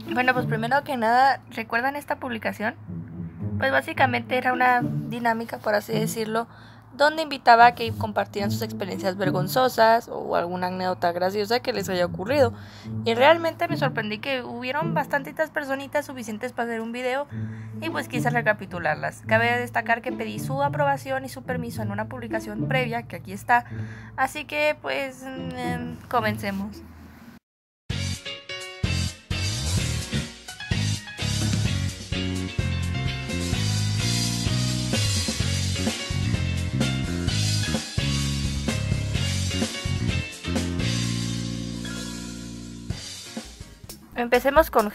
Bueno, pues primero que nada, ¿recuerdan esta publicación? Pues básicamente era una dinámica, por así decirlo, donde invitaba a que compartieran sus experiencias vergonzosas o alguna anécdota graciosa que les haya ocurrido. Y realmente me sorprendí que hubieron bastantitas personitas suficientes para hacer un video y pues quise recapitularlas. Cabe destacar que pedí su aprobación y su permiso en una publicación previa, que aquí está. Así que pues comencemos. Empecemos con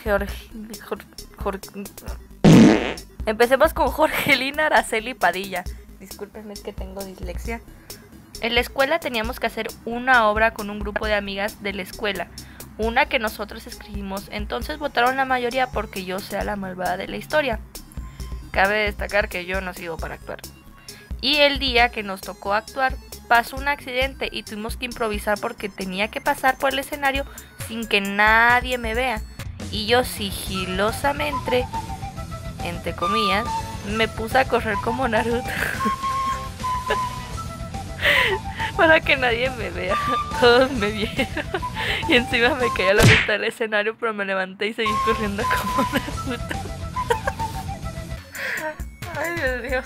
Jorgelina Araceli Padilla. Discúlpenme, es que tengo dislexia. En la escuela teníamos que hacer una obra con un grupo de amigas de la escuela, una que nosotros escribimos, entonces votaron la mayoría porque yo sea la malvada de la historia. Cabe destacar que yo no sirvo para actuar. Y el día que nos tocó actuar, pasó un accidente y tuvimos que improvisar porque tenía que pasar por el escenario sin que nadie me vea. Y yo sigilosamente, entre comillas, me puse a correr como Naruto. Para que nadie me vea. Todos me vieron. Y encima me caí a la mitad del escenario, pero me levanté y seguí corriendo como Naruto. Ay, Dios mío.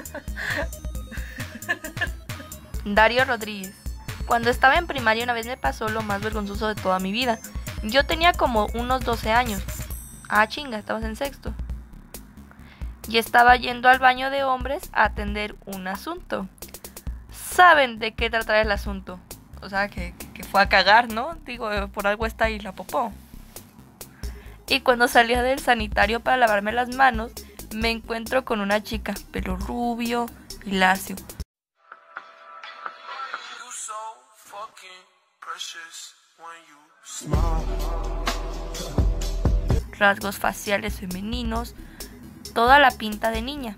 Dario Rodríguez. Cuando estaba en primaria una vez me pasó lo más vergonzoso de toda mi vida. Yo tenía como unos 12 años. Ah, chinga, estabas en sexto. Y estaba yendo al baño de hombres a atender un asunto. ¿Saben de qué tratar el asunto? O sea, que fue a cagar, ¿no? Digo, por algo está ahí la popó. Y cuando salía del sanitario para lavarme las manos, me encuentro con una chica, pelo rubio y lacio. Rasgos faciales femeninos, toda la pinta de niña.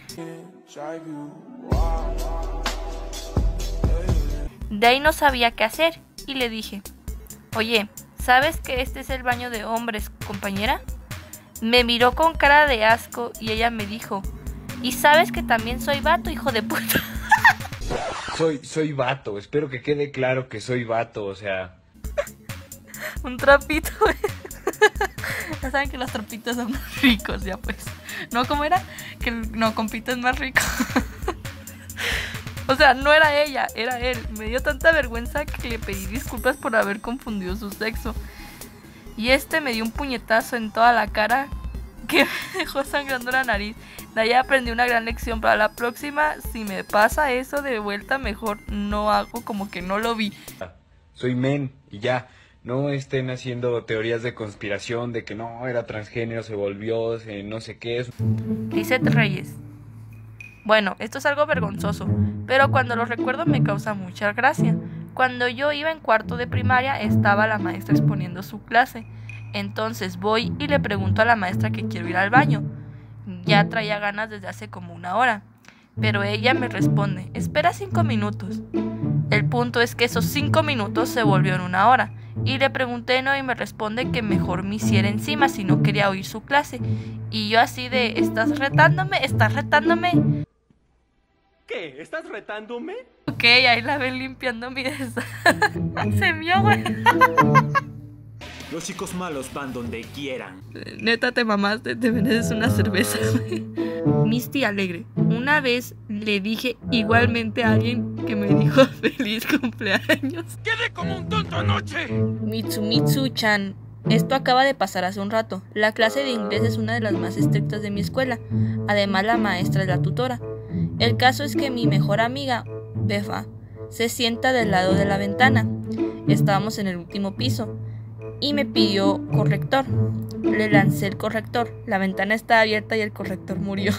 De ahí no sabía qué hacer y le dije, oye, ¿sabes que este es el baño de hombres, compañera? Me miró con cara de asco y ella me dijo, ¿y sabes que también soy vato, hijo de puta? Soy vato, espero que quede claro que soy vato, o sea... Un trapito. Ya saben que los trapitos son más ricos, ya pues. ¿No? ¿Cómo era? Que no, compito es más rico. O sea, no era ella, era él. Me dio tanta vergüenza que le pedí disculpas por haber confundido su sexo. Y me dio un puñetazo en toda la cara que me dejó sangrando la nariz. De ahí aprendí una gran lección. Para la próxima, si me pasa eso de vuelta, mejor no hago como que no lo vi. Soy men y ya. No estén haciendo teorías de conspiración de que no, era transgénero, se volvió, no sé qué. Lisette Reyes. Bueno, esto es algo vergonzoso, pero cuando lo recuerdo me causa mucha gracia. Cuando yo iba en cuarto de primaria estaba la maestra exponiendo su clase. Entonces voy y le pregunto a la maestra que quiero ir al baño. Ya traía ganas desde hace como una hora. Pero ella me responde, espera 5 minutos. El punto es que esos 5 minutos se volvió en una hora. Y le pregunté no y me responde que mejor me hiciera encima si no quería oír su clase. Y yo así de, ¿estás retándome? ¿Estás retándome? ¿Qué? ¿Estás retándome? Ok, ahí la ven limpiando mi desastre. Se vio, güey. Los chicos malos van donde quieran. Neta, te mamaste, te mereces una cerveza, güey. Misty Alegre. Una vez le dije igualmente a alguien que me dijo feliz cumpleaños. ¡Quedé como un tonto anoche! Mitsumitsu-chan. Esto acaba de pasar hace un rato. La clase de inglés es una de las más estrictas de mi escuela. Además, la maestra es la tutora. El caso es que mi mejor amiga, Befa, se sienta del lado de la ventana. Estábamos en el último piso y me pidió corrector. Le lancé el corrector. La ventana estaba abierta y el corrector murió.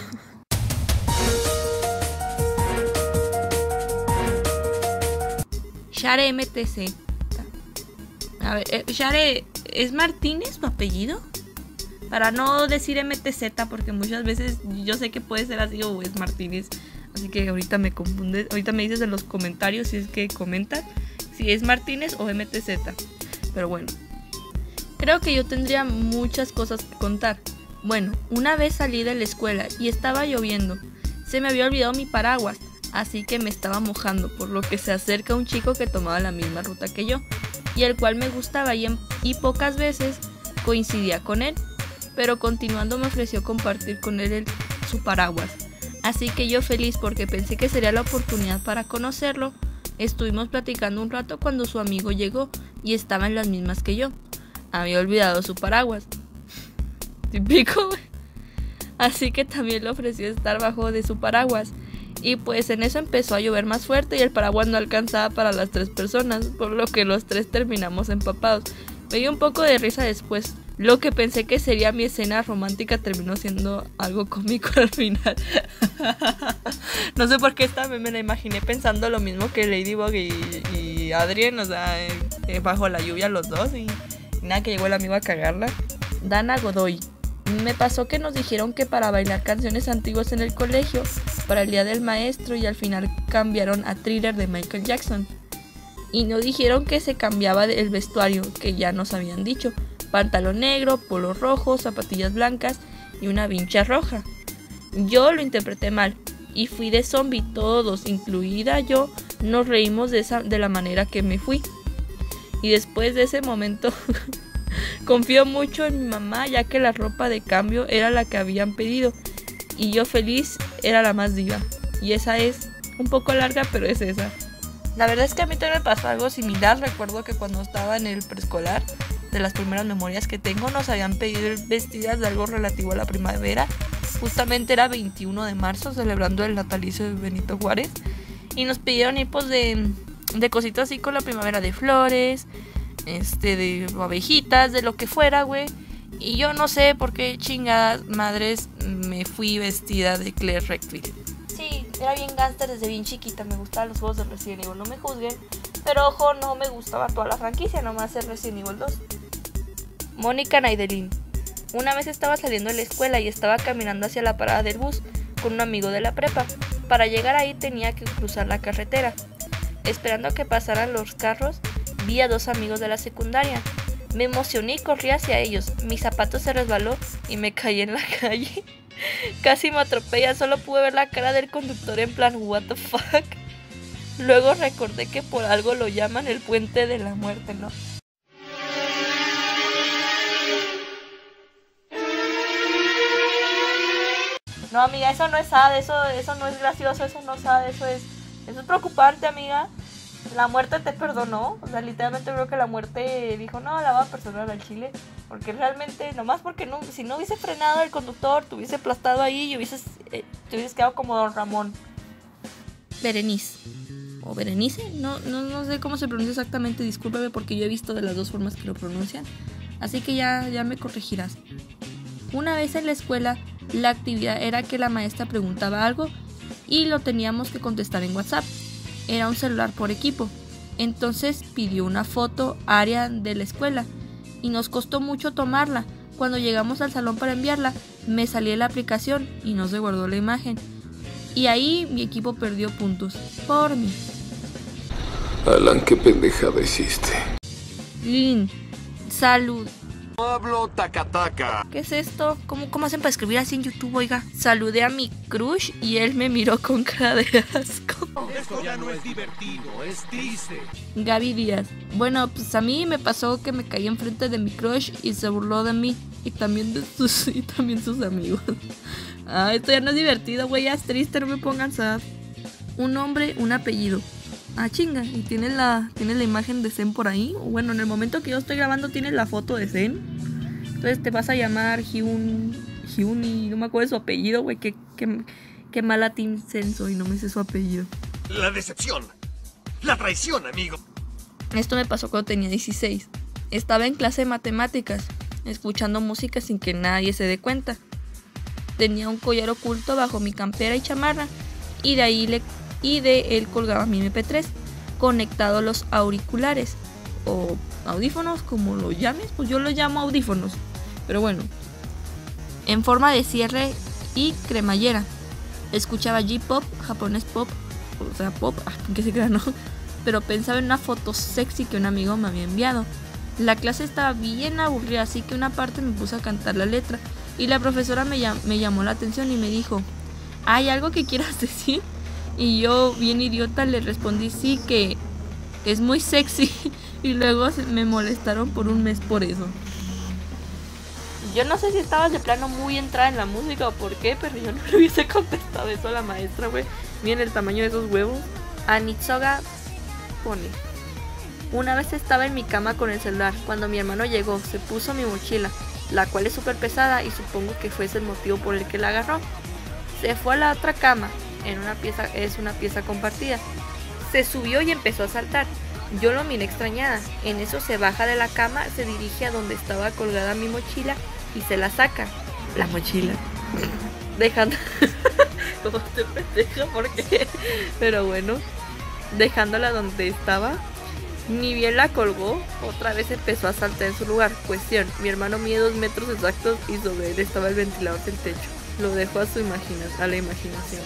Share MTC. A ver, Share, ¿es Martínez tu apellido? Para no decir MTZ, porque muchas veces yo sé que puede ser así o es Martínez. Así que ahorita me confundes. Ahorita me dices en los comentarios si es que comentas si es Martínez o MTZ. Pero bueno. Creo que yo tendría muchas cosas que contar. Bueno, una vez salí de la escuela y estaba lloviendo. Se me había olvidado mi paraguas, así que me estaba mojando, por lo que se acerca un chico que tomaba la misma ruta que yo, y el cual me gustaba y pocas veces coincidía con él, pero continuando me ofreció compartir con él su paraguas. Así que yo feliz porque pensé que sería la oportunidad para conocerlo, estuvimos platicando un rato cuando su amigo llegó y estaba en las mismas que yo. Había olvidado su paraguas. Típico. Así que también le ofreció estar bajo de su paraguas. Y pues en eso empezó a llover más fuerte y el paraguas no alcanzaba para las 3 personas, por lo que los 3 terminamos empapados. Me dio un poco de risa después. Lo que pensé que sería mi escena romántica terminó siendo algo cómico al final. No sé por qué esta me la imaginé pensando lo mismo que Ladybug y Adrien, o sea, bajo la lluvia los dos y nada, que llegó el amigo a cagarla. Dana Godoy. Me pasó que nos dijeron que para bailar canciones antiguas en el colegio, para el día del maestro, y al final cambiaron a Thriller de Michael Jackson. Y nos dijeron que se cambiaba el vestuario, que ya nos habían dicho. Pantalón negro, polo rojo, zapatillas blancas y una vincha roja. Yo lo interpreté mal y fui de zombie. Todos, incluida yo, nos reímos de la manera que me fui. Y después de ese momento confío mucho en mi mamá, ya que la ropa de cambio era la que habían pedido y yo feliz era la más diva. Y esa es un poco larga, pero es esa. La verdad es que a mí también me pasó algo similar. Recuerdo que cuando estaba en el preescolar, de las primeras memorias que tengo, nos habían pedido vestidas de algo relativo a la primavera. Justamente era 21 de marzo, celebrando el natalicio de Benito Juárez, y nos pidieron ir pues de cositas así con la primavera, de flores, de abejitas, de lo que fuera, güey. Y yo no sé por qué chingadas madres me fui vestida de Claire Redfield. Sí, era bien gánster desde bien chiquita, me gustaban los juegos de Resident Evil, no me juzguen. Pero ojo, no me gustaba toda la franquicia, nomás el Resident Evil 2. Mónica Naidelin. Una vez estaba saliendo de la escuela y estaba caminando hacia la parada del bus con un amigo de la prepa. Para llegar ahí tenía que cruzar la carretera. Esperando a que pasaran los carros, vi a 2 amigos de la secundaria. Me emocioné y corrí hacia ellos. Mi zapato se resbaló y me caí en la calle. Casi me atropella, solo pude ver la cara del conductor en plan what the fuck. Luego recordé que por algo lo llaman el puente de la muerte, ¿no? No, amiga, eso no es sad, eso no es gracioso, eso no es sad, eso es preocupante, amiga. La muerte te perdonó, o sea, literalmente creo que la muerte dijo, no, la va a perdonar al chile, porque realmente, nomás porque no, si no hubiese frenado el conductor, te hubiese aplastado ahí y te hubieses quedado como Don Ramón. Berenice, o Berenice, no sé cómo se pronuncia exactamente, discúlpame porque yo he visto de las 2 formas que lo pronuncian, así que ya me corregirás. Una vez en la escuela, la actividad era que la maestra preguntaba algo y lo teníamos que contestar en WhatsApp. Era un celular por equipo. Entonces pidió una foto área de la escuela y nos costó mucho tomarla. Cuando llegamos al salón para enviarla, me salí de la aplicación y no se guardó la imagen. Y ahí mi equipo perdió puntos por mí. Alan, qué pendejada hiciste. Lin, salud. Pablo Tacataca. ¿Qué es esto? ¿Cómo hacen para escribir así en YouTube, oiga? Saludé a mi crush y él me miró con cara de asco. Esto ya no es divertido, es triste. Gaby Díaz. Bueno, pues a mí me pasó que me caí enfrente de mi crush y se burló de mí. Y también sus amigos. Esto ya no es divertido, güey, ya es triste, no me pongan sad. Un nombre, un apellido. Chinga, y tiene la imagen de Zen por ahí. Bueno, en el momento que yo estoy grabando tiene la foto de Zen. Entonces te vas a llamar Hyuni, no me acuerdo de su apellido, güey. Qué mala Team Zen soy, no me sé su apellido. La decepción, la traición, amigo. Esto me pasó cuando tenía 16. Estaba en clase de matemáticas, escuchando música sin que nadie se dé cuenta. Tenía un collar oculto bajo mi campera y chamarra, y de él colgaba mi MP3, conectado a los auriculares, o audífonos, como lo llames, pues yo lo llamo audífonos, pero bueno, en forma de cierre y cremallera. Escuchaba J-pop, japonés pop, o sea pop, que se crea, ¿no? Pero pensaba en una foto sexy que un amigo me había enviado. La clase estaba bien aburrida, así que una parte me puse a cantar la letra y la profesora me llamó la atención y me dijo, ¿hay algo que quieras decir? Y yo, bien idiota, le respondí sí, que es muy sexy. Y luego me molestaron por un mes por eso. Yo no sé si estabas de plano muy entrada en la música o por qué, pero yo no le hubiese contestado eso a la maestra, güey. Miren el tamaño de esos huevos. Anitsoga pone: una vez estaba en mi cama con el celular. Cuando mi hermano llegó, se puso mi mochila, la cual es súper pesada y supongo que fue ese el motivo por el que la agarró. Se fue a la otra cama, es una pieza compartida. Se subió y empezó a saltar. Yo lo miré extrañada. En eso se baja de la cama, se dirige a donde estaba colgada mi mochila y se la saca. La mochila. Dejando... Como te pendeja, ¿por qué? Pero bueno, dejándola donde estaba. Ni bien la colgó, otra vez empezó a saltar en su lugar. Cuestión, mi hermano mide 2 metros exactos y sobre él estaba el ventilador del techo. Lo dejó a la imaginación.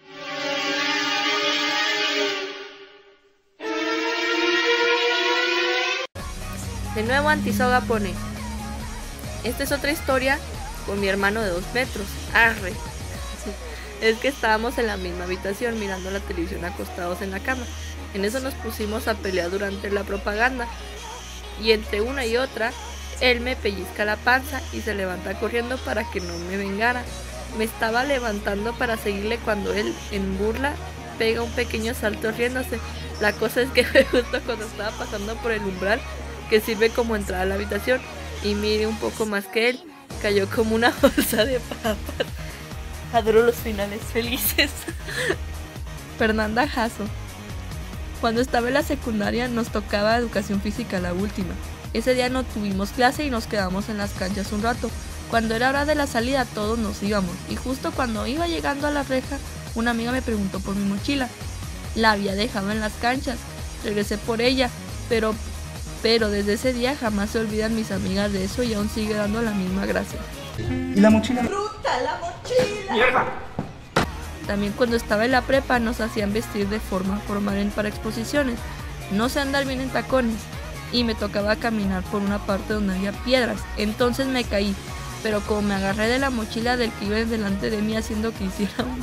De nuevo Antisoga pone: esta es otra historia con mi hermano de 2 metros. Arre. Es que estábamos en la misma habitación mirando la televisión acostados en la cama. En eso nos pusimos a pelear durante la propaganda. Y entre una y otra, él me pellizca la panza y se levanta corriendo para que no me vengara. Me estaba levantando para seguirle cuando él, en burla, pega un pequeño salto riéndose. La cosa es que fue justo cuando estaba pasando por el umbral que sirve como entrada a la habitación, y mire un poco más que él, cayó como una bolsa de papas. Adoro los finales felices. Fernanda Jasso: cuando estaba en la secundaria nos tocaba educación física, la última. Ese día no tuvimos clase y nos quedamos en las canchas un rato. Cuando era hora de la salida todos nos íbamos, y justo cuando iba llegando a la reja, una amiga me preguntó por mi mochila. La había dejado en las canchas. Regresé por ella, pero desde ese día jamás se olvidan mis amigas de eso y aún sigue dando la misma gracia. ¿Y la mochila? ¡Bruta la mochila! ¡Mierda! También cuando estaba en la prepa nos hacían vestir de forma formal para exposiciones. No sé andar bien en tacones y me tocaba caminar por una parte donde había piedras. Entonces me caí, pero como me agarré de la mochila del que iba delante de mí haciendo que se hiciera un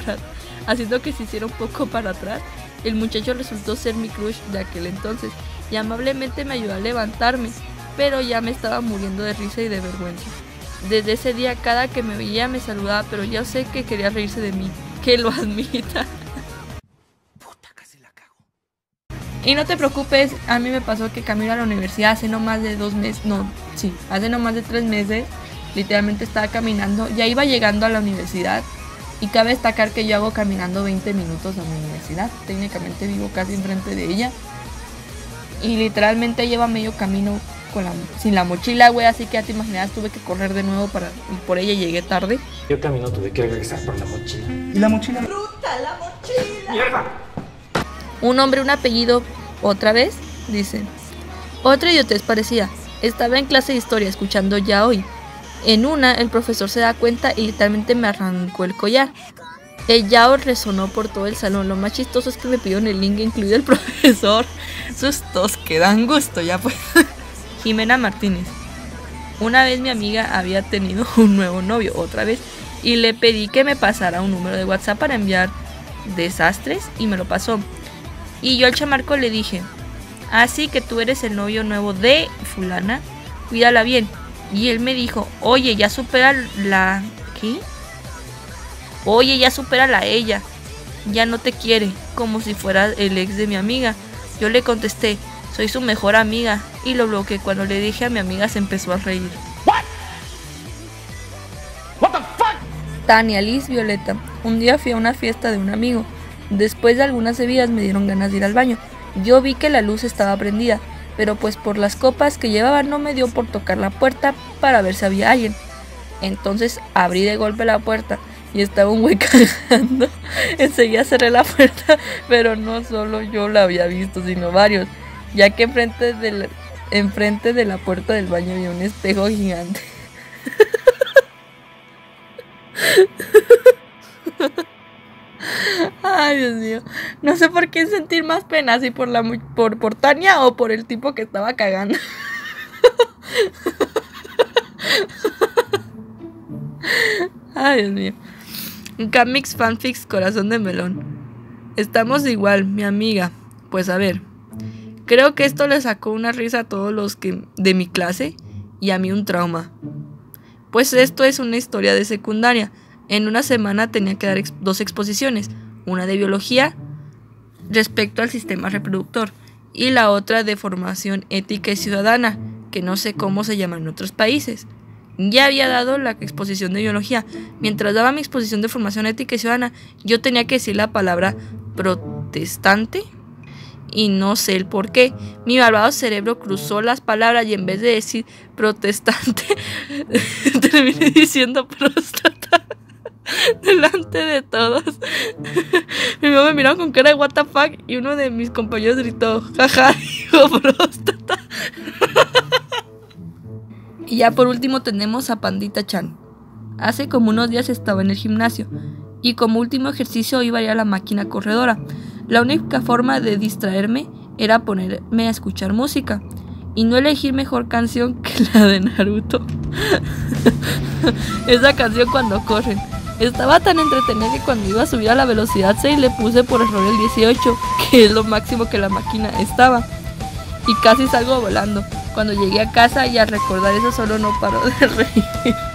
poco para atrás, el muchacho resultó ser mi crush de aquel entonces y amablemente me ayudó a levantarme, pero ya me estaba muriendo de risa y de vergüenza. Desde ese día cada que me veía me saludaba, pero ya sé que quería reírse de mí, que lo admita. Puta, casi la cago. Y no te preocupes, a mí me pasó que camino a la universidad hace no más de 2 meses, hace no más de 3 meses, literalmente estaba caminando, ya iba llegando a la universidad, y cabe destacar que yo hago caminando 20 minutos a mi universidad, técnicamente vivo casi enfrente de ella, y literalmente lleva medio camino sin la mochila, güey, así que ya te imaginas, tuve que correr de nuevo y por ella llegué tarde. Yo camino, tuve que regresar por la mochila. ¿Y la mochila? ¡Bruta la mochila! ¡Mierda! Un nombre, un apellido, otra vez, dice. Otra idiotez parecida. Estaba en clase de historia escuchando ya hoy. En una, el profesor se da cuenta y literalmente me arrancó el collar. El yao resonó por todo el salón. Lo más chistoso es que me pidieron el link, incluido el profesor. Sustos que dan gusto, ya pues. Jimena Martínez. Una vez mi amiga había tenido un nuevo novio, otra vez, y le pedí que me pasara un número de WhatsApp para enviar desastres y me lo pasó. Y yo al chamaco le dije: así que tú eres el novio nuevo de fulana, cuídala bien. Y él me dijo: oye, ya supera la... ¿qué? Oye, ya supérala a ella, ya no te quiere, como si fuera el ex de mi amiga. Yo le contesté: soy su mejor amiga, y lo bloqueé. Cuando le dije a mi amiga se empezó a reír. What the fuck? Tania Liz Violeta. Un día fui a una fiesta de un amigo. Después de algunas bebidas me dieron ganas de ir al baño. Yo vi que la luz estaba prendida, pero pues por las copas que llevaba no me dio por tocar la puerta para ver si había alguien. Entonces abrí de golpe la puerta y estaba un güey cagando. Enseguida cerré la puerta, pero no solo yo la había visto, sino varios, ya que enfrente de la puerta del baño había un espejo gigante. Ay, Dios mío. No sé por qué sentir más pena, si por Tania o por el tipo que estaba cagando. Ay, Dios mío. Comics, fanfics, corazón de melón. Estamos igual, mi amiga. Pues a ver. Creo que esto le sacó una risa a todos los que de mi clase y a mí un trauma. Pues esto es una historia de secundaria. En una semana tenía que dar 2 exposiciones. Una de biología respecto al sistema reproductor y la otra de formación ética y ciudadana, que no sé cómo se llama en otros países. Ya había dado la exposición de biología. Mientras daba mi exposición de formación ética y ciudadana, yo tenía que decir la palabra protestante y no sé el por qué. Mi malvado cerebro cruzó las palabras y en vez de decir protestante, terminé diciendo próstata delante de todos. Mi mamá me miraron con cara de what the fuck y uno de mis compañeros gritó, jaja, dijo próstata. Y ya por último tenemos a Pandita Chan. Hace como unos días estaba en el gimnasio y como último ejercicio iba a ir a la máquina corredora. La única forma de distraerme era ponerme a escuchar música y no elegir mejor canción que la de Naruto. Esa canción cuando corren. Estaba tan entretenida que cuando iba a subir a la velocidad 6 le puse por error el 18, que es lo máximo que la máquina estaba. Y casi salgo volando. Cuando llegué a casa y al recordar eso solo no paro de reír.